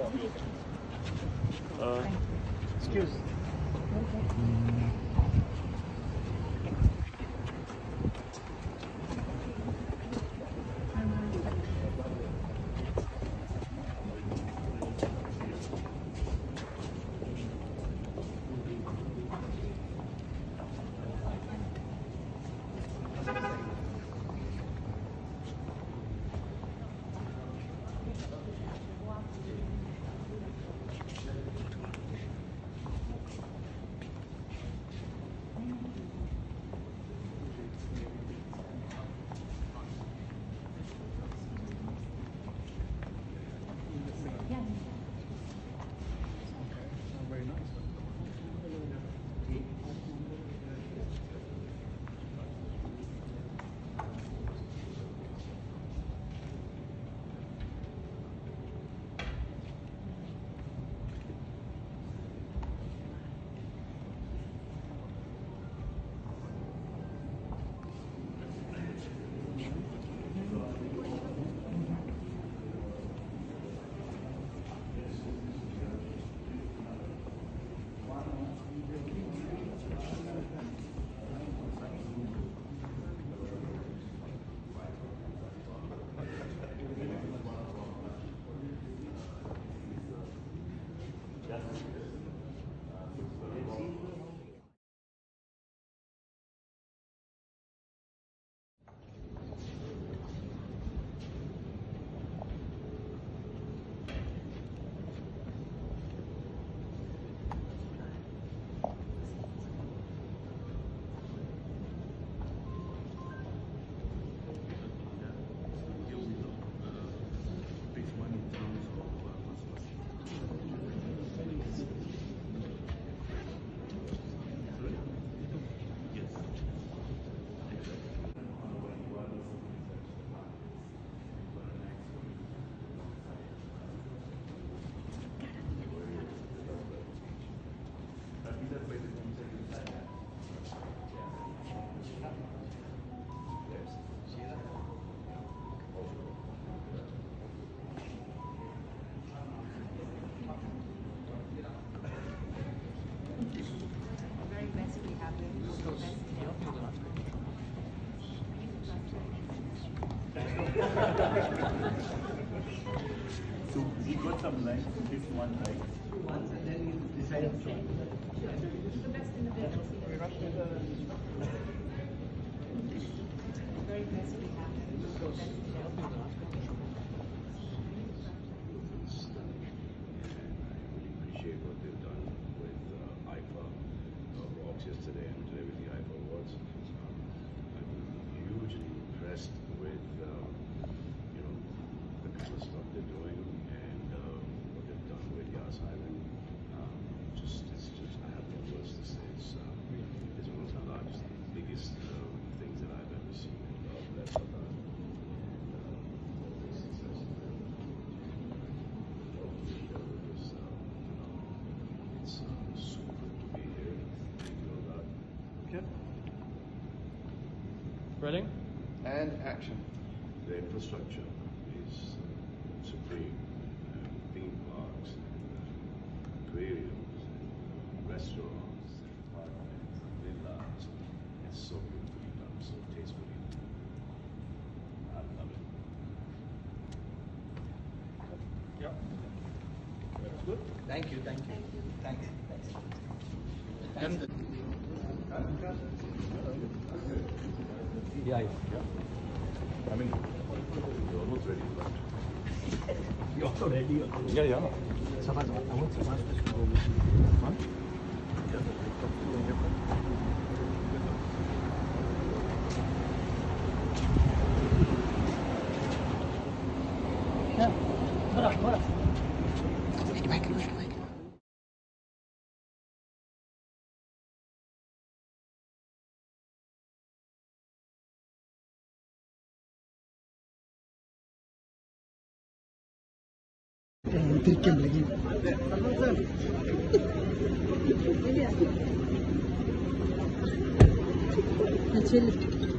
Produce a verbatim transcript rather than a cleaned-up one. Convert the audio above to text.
Uh, excuse. So we got some length to this one height. Once and then you decide to join. The best in the business. Very messy happening. Appreciate what they've done with uh, I F A uh, Rocks yesterday and today with the I F A Awards. Um, I'm hugely impressed with uh, you know the kind of stuff they're doing and uh, what they've done with Yas Island. Um, just it's just I have no words to say. It's, uh, it's one of the largest, biggest uh, things that I've ever seen. And uh, that's what I. Ready? And action. The infrastructure is uh, supreme. Uh, theme parks, and, uh, aquariums, and, uh, restaurants, and apartments, villas. It's so beautifully done, so tastefully done. I love it. Yeah. That's good. Thank you, thank you. Thanks. Thanks. And yeah, yeah. I mean, you're almost ready, but You're also ready. Yeah, yeah. Sabah, I want to ask this. Huh? Yeah. Bora, bora. Make it back, make it back. Tikem lagi. Kecil.